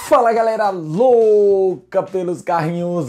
Fala galera louca pelos carrinhos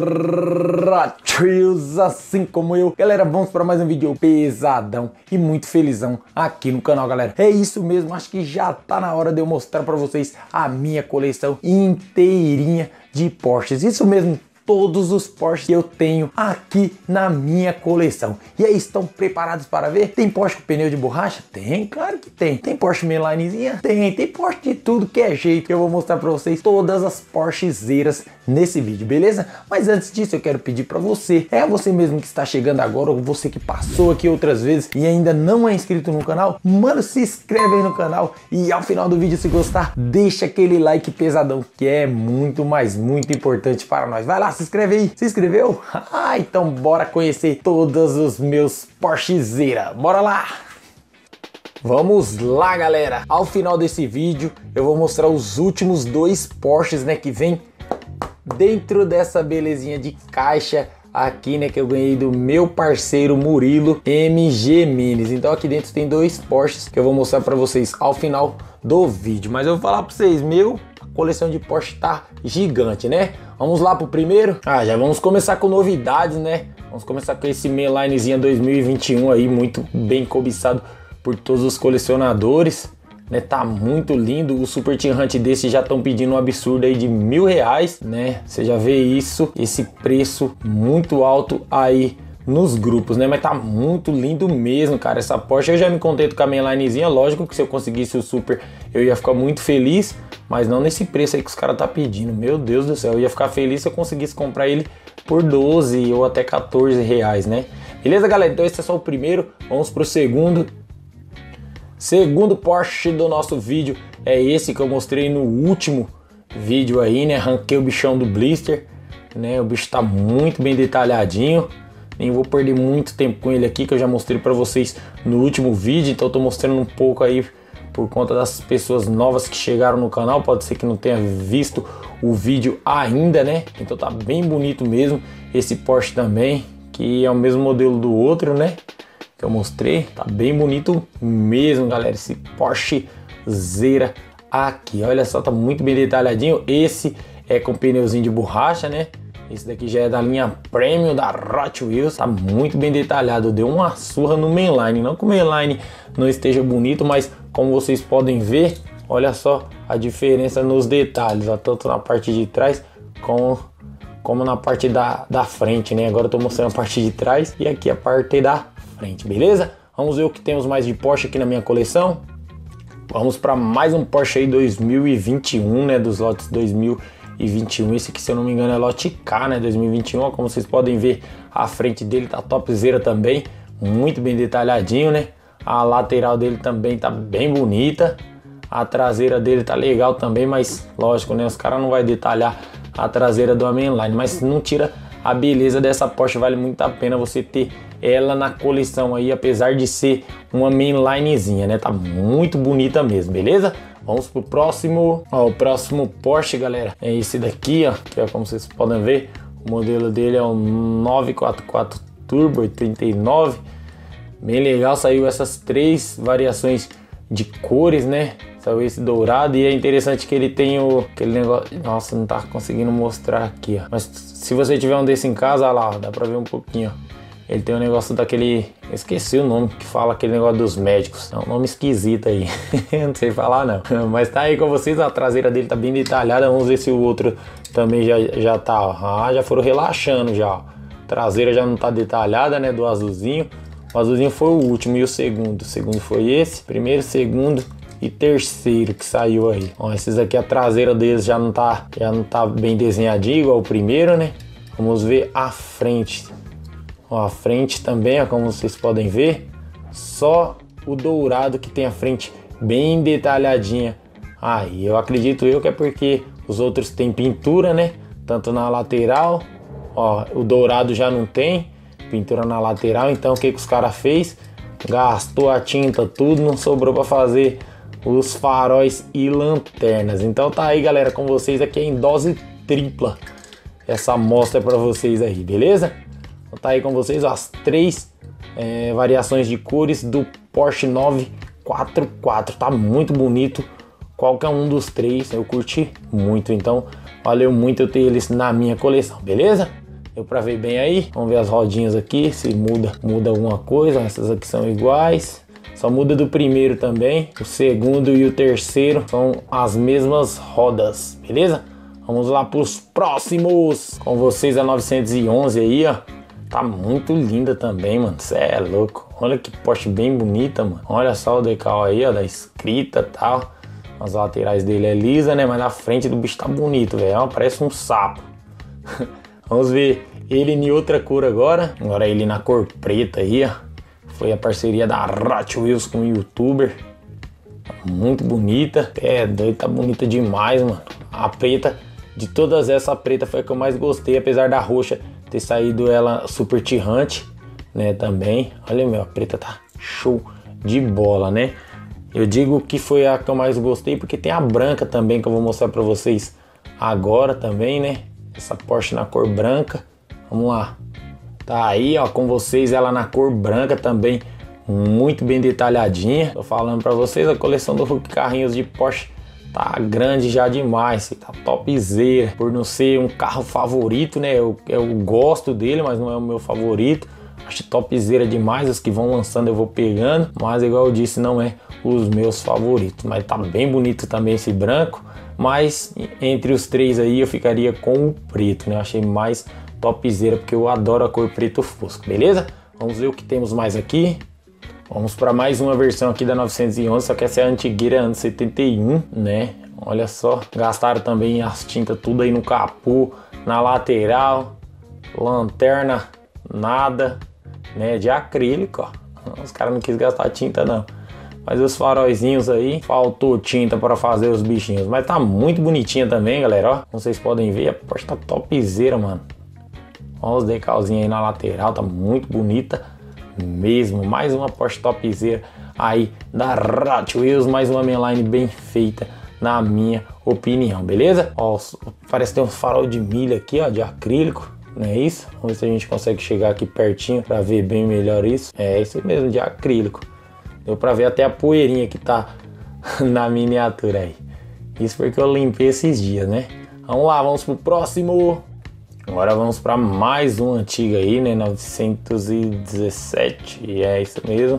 Trios, assim como eu. Galera, vamos para mais um vídeo pesadão e muito felizão aqui no canal, galera. É isso mesmo, acho que já tá na hora de eu mostrar para vocês a minha coleção inteirinha de Porsches. Isso mesmo, todos os Porsches que eu tenho aqui na minha coleção. E aí, estão preparados para ver? Tem Porsche com pneu de borracha? Tem, claro que tem. Tem Porsche mainlinezinha? Tem Porsche de tudo que é jeito. Eu vou mostrar para vocês todas as Porschezeiras nesse vídeo, beleza? Mas antes disso, eu quero pedir para você, você mesmo que está chegando agora, ou você que passou aqui outras vezes e ainda não é inscrito no canal, mano, se inscreve aí no canal e ao final do vídeo, se gostar, deixa aquele like pesadão, que é muito importante para nós. Vai lá, se inscreve aí. Se inscreveu? Então bora conhecer todos os meus Porschezeira. Bora lá! Vamos lá, galera. Ao final desse vídeo, eu vou mostrar os últimos dois Porsches, né, que vem dentro dessa belezinha de caixa aqui, né, que eu ganhei do meu parceiro Murilo MG Minis. Então aqui dentro tem dois Porsches que eu vou mostrar para vocês ao final do vídeo. Mas eu vou falar para vocês, a coleção de Porsche tá gigante, né? Vamos lá pro primeiro? Já vamos começar com novidades, né? Vamos começar com esse mainlinezinha 2021 aí, muito bem cobiçado por todos os colecionadores, né? Tá muito lindo. O Super Team Hunt desse já estão pedindo um absurdo aí de R$1.000, né? Você já vê isso, esse preço muito alto aí nos grupos, né? Mas tá muito lindo mesmo, cara. Essa Porsche eu já me contento com a mainlinezinha. Lógico que se eu conseguisse o Super eu ia ficar muito feliz, mas não nesse preço aí que os caras tá pedindo. Meu Deus do céu, eu ia ficar feliz se eu conseguisse comprar ele por 12 ou até 14 reais, né? Beleza, galera? Então esse é só o primeiro. Vamos pro segundo. Segundo Porsche do nosso vídeo é esse que eu mostrei no último vídeo aí, né? Arranquei o bichão do blister, né? O bicho tá muito bem detalhadinho. Nem vou perder muito tempo com ele aqui, que eu já mostrei para vocês no último vídeo. Então eu tô mostrando um pouco aí por conta das pessoas novas que chegaram no canal. Pode ser que não tenha visto o vídeo ainda, né? Então tá bem bonito mesmo esse Porsche também, que é o mesmo modelo do outro, né, que eu mostrei. Tá bem bonito mesmo, galera, esse Porschezeira aqui. Olha só, tá muito bem detalhadinho. Esse é com pneuzinho de borracha, né? Esse daqui já é da linha Premium da Hot Wheels. Tá muito bem detalhado. Deu uma surra no mainline. Não que o mainline não esteja bonito, mas como vocês podem ver, olha só a diferença nos detalhes, ó, tanto na parte de trás como na parte da frente, né? Agora eu tô mostrando a parte de trás e aqui a parte da frente, beleza? Vamos ver o que temos mais de Porsche aqui na minha coleção. Vamos para mais um Porsche aí 2021, né? Dos lotes 2021. Esse aqui, se eu não me engano, é lote K, né? 2021. Ó, como vocês podem ver, a frente dele tá topzera também, muito bem detalhadinho, né? A lateral dele também tá bem bonita. A traseira dele tá legal também, mas lógico, né? Os caras não vai detalhar a traseira do mainline, mas não tira a beleza dessa Porsche. Vale muito a pena você ter ela na coleção aí, apesar de ser uma mainlinezinha, né? Tá muito bonita mesmo, beleza? Vamos pro próximo. Ó, o próximo Porsche, galera, é esse daqui, ó, que é como vocês podem ver, o modelo dele é o 944 Turbo 89. Bem legal, saiu essas três variações de cores, né? Saiu esse dourado e é interessante que ele tem aquele negócio. Nossa, não tá conseguindo mostrar aqui, ó. Mas se você tiver um desse em casa, olha lá, ó, dá pra ver um pouquinho, ó. Ele tem um negócio daquele... Eu esqueci o nome que fala, aquele negócio dos médicos. É um nome esquisito aí. Não sei falar não. Mas tá aí com vocês, a traseira dele tá bem detalhada. Vamos ver se o outro também já tá, ó. Já foram relaxando já, ó. A traseira já não tá detalhada, né, do azulzinho. O azulzinho foi o último e o segundo. O segundo foi esse. Primeiro, segundo e terceiro que saiu aí. Ó, esses aqui, a traseira deles já não tá bem desenhadinho igual o primeiro, né? Vamos ver a frente. Ó, a frente também, ó, como vocês podem ver, só o dourado que tem a frente bem detalhadinha. Aí eu acredito que é porque os outros têm pintura, né? Tanto na lateral, ó, o dourado já não tem pintura na lateral. Então o que os caras fez? Gastou a tinta tudo, não sobrou para fazer os faróis e lanternas. Então tá aí, galera, com vocês aqui em dose tripla essa amostra para vocês aí, beleza? Então tá aí com vocês, ó, as três variações de cores do Porsche 944. Tá muito bonito qualquer um dos três eu curti muito, então valeu muito eu ter eles na minha coleção, beleza? Deu pra ver bem aí? Vamos ver as rodinhas aqui, se muda alguma coisa. Essas aqui são iguais, só muda do primeiro também. O segundo e o terceiro são as mesmas rodas, beleza? Vamos lá pros próximos. Com vocês a 911 aí, ó. Tá muito linda também, mano. Cê é louco. Olha que Porsche bem bonita, mano. Olha só o decal aí, ó, da escrita e tal. As laterais dele é lisa, né? Mas na frente do bicho tá bonito, velho. Parece um sapo. Vamos ver ele em outra cor agora. Agora ele na cor preta aí, ó. Foi a parceria da Hot Wheels com o YouTuber. Muito bonita. É doido, tá bonita demais, mano. A preta, de todas essas, a preta foi a que eu mais gostei. Apesar da roxa ter saído ela super tirante, né, também. Olha, meu, a preta tá show de bola, né? Eu digo que foi a que eu mais gostei porque tem a branca também, que eu vou mostrar pra vocês agora também, né? Essa Porsche na cor branca. Vamos lá. Tá aí, ó, com vocês ela na cor branca também, muito bem detalhadinha. Tô falando pra vocês, a coleção do Hulk Carrinhos de Porsche tá grande já demais, tá topzera. Por não ser um carro favorito, né? Eu gosto dele, mas não é o meu favorito. Acho topzera demais, os que vão lançando eu vou pegando. Mas igual eu disse, não é os meus favoritos. Mas tá bem bonito também esse branco. Mas entre os três aí eu ficaria com o preto, né? Eu achei mais topzera porque eu adoro a cor preto fosco, beleza? Vamos ver o que temos mais aqui. Vamos para mais uma versão aqui da 911, só que essa é a antigueira, anos 71, né? Olha só, gastaram também as tintas tudo aí no capô, na lateral, lanterna, nada, né? De acrílico, ó. Os caras não quis gastar tinta não. Mas os faróizinhos aí, faltou tinta para fazer os bichinhos. Mas tá muito bonitinha também, galera, ó. Como vocês podem ver, a Porsche tá topzera, mano. Olha os decalzinhos aí na lateral, tá muito bonita mesmo. Mais uma Porsche topzera aí da Hot Wheels, mais uma mainline bem feita na minha opinião, beleza? Ó, parece que tem um farol de milha aqui, ó, de acrílico, não é isso? Vamos ver se a gente consegue chegar aqui pertinho para ver bem melhor isso. É isso mesmo, de acrílico. Deu para ver até a poeirinha que tá na miniatura aí. Isso porque eu limpei esses dias, né? Vamos lá, vamos pro próximo. Agora vamos para mais um antigo aí, né? 917, é isso mesmo.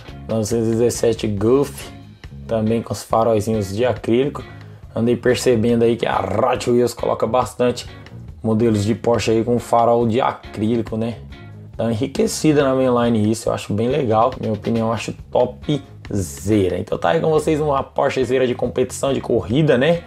917 Golf, também com os faróizinhos de acrílico. Andei percebendo aí que a Hot Wheels coloca bastante modelos de Porsche aí com farol de acrílico, né? Dá uma enriquecida na mainline isso, eu acho bem legal. Minha opinião, eu acho topzera. Então tá aí com vocês uma Porschezeira de competição, de corrida, né?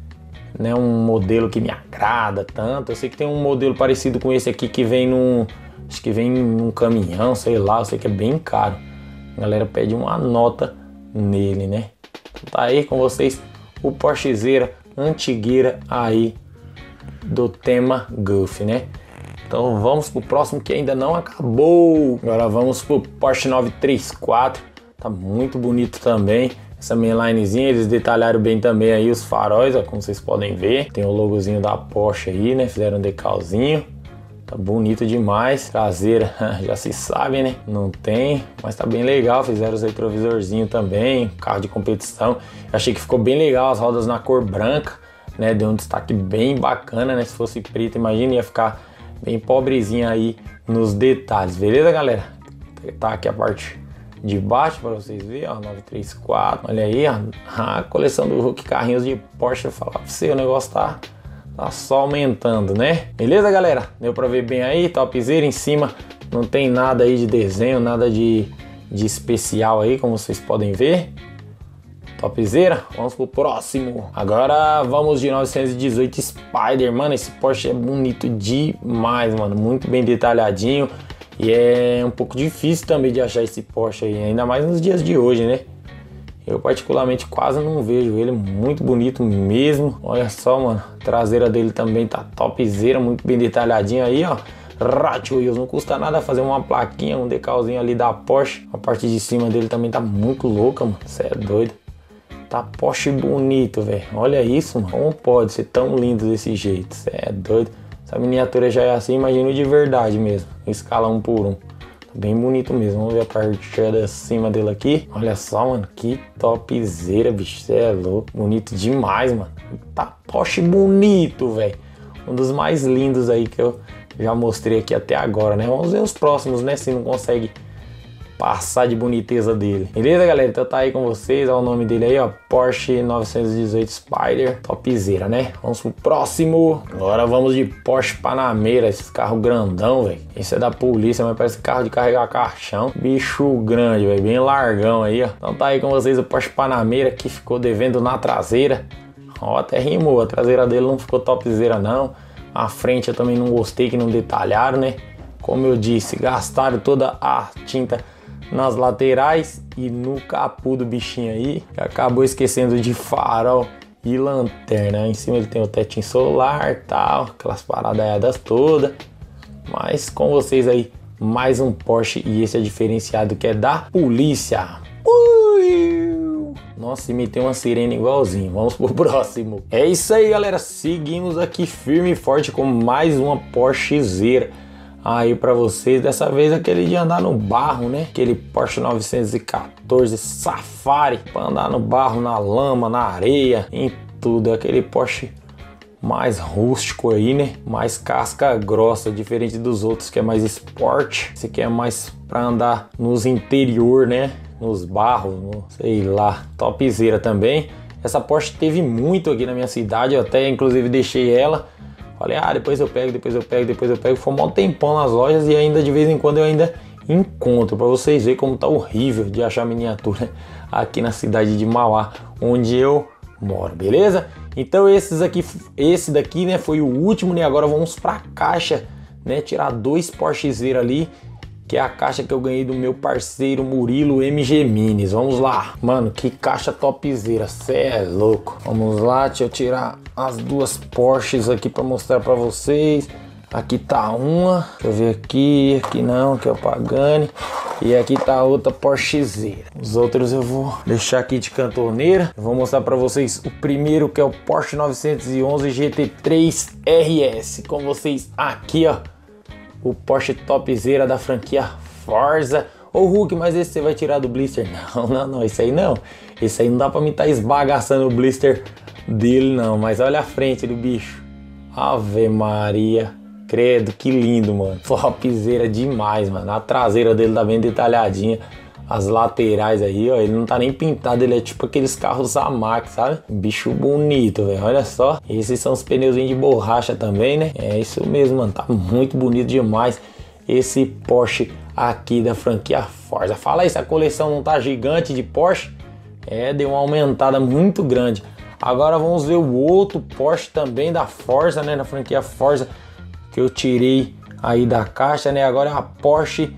Um modelo que me agrada tanto. Eu sei que tem um modelo parecido com esse aqui que vem num, acho que vem num caminhão, sei lá, eu sei que é bem caro. A galera pede uma nota nele, né? Então tá aí com vocês o Porschezeira antigueira aí do tema Golf, né? Então vamos pro próximo que ainda não acabou. Agora vamos pro Porsche 934. Tá muito bonito também. Essa mainlinezinha, eles detalharam bem também aí os faróis, ó, como vocês podem ver. Tem o logozinho da Porsche aí, né? Fizeram um decalzinho. Tá bonito demais. Traseira, já se sabe, né? Não tem, mas tá bem legal. Fizeram os retrovisorzinhos também. Carro de competição. Eu achei que ficou bem legal as rodas na cor branca, né? Deu um destaque bem bacana, né? Se fosse preto, imagina, ia ficar bem pobrezinha aí nos detalhes. Beleza, galera? Tá aqui a parte de baixo para vocês verem, ó, 934, olha aí, ó, a coleção do Hulk Carrinhos de Porsche. Eu falar pra você, o negócio tá só aumentando, né? Beleza, galera? Deu para ver bem aí, topzera. Em cima não tem nada aí de desenho, nada de especial aí, como vocês podem ver. Topzera. Vamos pro próximo. Agora vamos de 918 Spider. Mano, esse Porsche é bonito demais, mano, muito bem detalhadinho. E é um pouco difícil também de achar esse Porsche aí, ainda mais nos dias de hoje, né? Eu particularmente quase não vejo ele, muito bonito mesmo. Olha só, mano, a traseira dele também tá topzera, muito bem detalhadinho aí, ó. Hot Wheels, não custa nada fazer uma plaquinha, um decalzinho ali da Porsche. A parte de cima dele também tá muito louca, mano, cê é doido. Tá Porsche bonito, velho. Olha isso, mano, como pode ser tão lindo desse jeito, cê é doido. Essa miniatura já é assim, imagina de verdade mesmo, em escala 1 por 1. Bem bonito mesmo. Vamos ver a parte de cima dele aqui. Olha só, mano. Que topzera, bicho. Você é louco. Bonito demais, mano. Tá Porsche bonito, velho. Um dos mais lindos aí que eu já mostrei aqui até agora, né? Vamos ver os próximos, né? Se não consegue passar de boniteza dele. Beleza, galera? Então tá aí com vocês. Olha o nome dele aí, ó. Porsche 918 Spyder. Topzera, né? Vamos pro próximo. Agora vamos de Porsche Panamera. Esse carro grandão, velho. Esse é da polícia, mas parece carro de carregar caixão. Bicho grande, velho. Bem largão aí, ó. Então tá aí com vocês o Porsche Panamera, que ficou devendo na traseira. Ó, até rimou. A traseira dele não ficou topzera, não. A frente eu também não gostei, que não detalharam, né? Como eu disse, gastaram toda a tinta nas laterais e no capô do bichinho aí. Acabou esquecendo de farol e lanterna. Em cima ele tem o tetinho solar, tal, aquelas paradadas todas. Mas com vocês aí, mais um Porsche, e esse é diferenciado, que é da polícia. Nossa, imitei uma sirene igualzinho. Vamos pro próximo. É isso aí, galera. Seguimos aqui firme e forte com mais uma Porschezeira aí pra vocês. Dessa vez aquele de andar no barro, né? Aquele Porsche 914 Safari pra andar no barro, na lama, na areia, em tudo. Aquele Porsche mais rústico aí, né? Mais casca grossa, diferente dos outros que é mais esporte. Esse aqui é mais pra andar nos interior, né? Nos barros, no, sei lá. Topzera também. Essa Porsche teve muito aqui na minha cidade. Eu até inclusive deixei ela. Falei, depois eu pego. Foi um tempão nas lojas e ainda de vez em quando eu ainda encontro. Pra vocês verem como tá horrível de achar miniatura aqui na cidade de Mauá, onde eu moro, beleza? Então esse daqui, né, foi o último, né? Agora vamos pra caixa, né? Tirar dois Porschezeira ali, que é a caixa que eu ganhei do meu parceiro Murilo MG Minis. Vamos lá. Mano, que caixa topzera. Cê é louco. Vamos lá, deixa eu tirar as duas Porsches aqui pra mostrar pra vocês. Aqui tá uma. Deixa eu ver aqui. Aqui não, que é o Pagani. E aqui tá a outra Porschezeira. Os outros eu vou deixar aqui de cantoneira. Eu vou mostrar pra vocês o primeiro, que é o Porsche 911 GT3 RS. Com vocês aqui, ó. O Porsche topzera da franquia Forza. Ô Hulk, mas esse você vai tirar do blister? Não, esse aí não. Esse aí não dá pra mim estar esbagaçando o blister dele não. Mas olha a frente do bicho. Ave Maria. Credo, que lindo, mano. Topzera demais, mano. A traseira dele tá bem detalhadinha. As laterais aí, ó, ele não tá nem pintado, ele é tipo aqueles carros Amax, sabe? Bicho bonito, velho, olha só. Esses são os pneuzinhos de borracha também, né? É isso mesmo, mano, tá muito bonito demais esse Porsche aqui da franquia Forza. Fala aí, se a coleção não tá gigante de Porsche, deu uma aumentada muito grande. Agora vamos ver o outro Porsche também da Forza, né, da franquia Forza, que eu tirei aí da caixa, né? Agora é a Porsche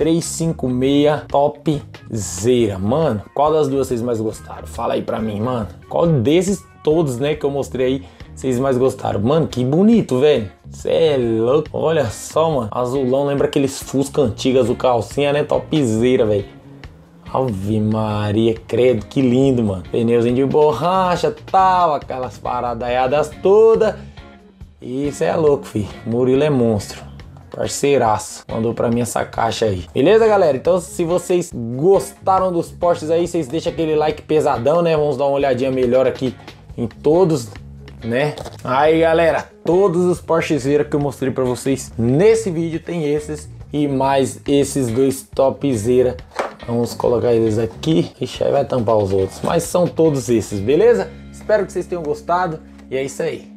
356 topzera. Mano, qual das duas vocês mais gostaram? Fala aí pra mim, mano. Qual desses todos, né, que eu mostrei aí, vocês mais gostaram? Mano, que bonito, velho. Cê é louco. Olha só, mano. Azulão, lembra aqueles Fusca antigos, azul calcinha, né? Topzera, velho. Ave Maria, credo, que lindo, mano. Pneuzinho de borracha, tal, aquelas paradaiadas todas. E cê é louco, filho. Murilo é monstro. Parceiraço, mandou pra mim essa caixa aí. Beleza, galera? Então se vocês gostaram dos Porsches aí, vocês deixam aquele like pesadão, né? Vamos dar uma olhadinha melhor aqui em todos, né? Aí, galera, todos os Porschezeira que eu mostrei pra vocês nesse vídeo tem esses e mais esses dois topzera. Vamos colocar eles aqui. Ixi, aí vai tampar os outros. Mas são todos esses, beleza? Espero que vocês tenham gostado e é isso aí.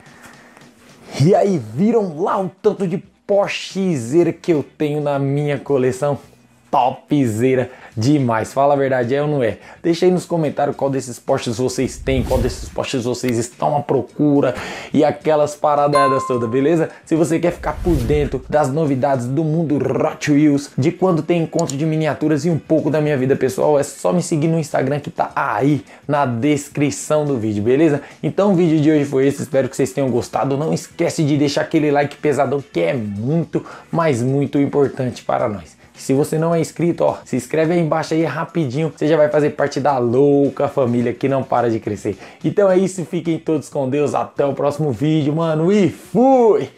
E aí, viram lá o tanto de Porschezeira que eu tenho na minha coleção? Topzera demais, fala a verdade, é ou não é? Deixa aí nos comentários qual desses Porsches vocês têm, qual desses Porsches vocês estão à procura e aquelas paradas todas, beleza? Se você quer ficar por dentro das novidades do mundo Hot Wheels, de quando tem encontro de miniaturas e um pouco da minha vida pessoal, é só me seguir no Instagram que tá aí na descrição do vídeo, beleza? Então o vídeo de hoje foi esse, espero que vocês tenham gostado. Não esquece de deixar aquele like pesadão que é muito, mas muito importante para nós. Se você não é inscrito, ó, se inscreve aí embaixo aí rapidinho, você já vai fazer parte da louca família que não para de crescer. Então é isso, fiquem todos com Deus, até o próximo vídeo, mano, e fui!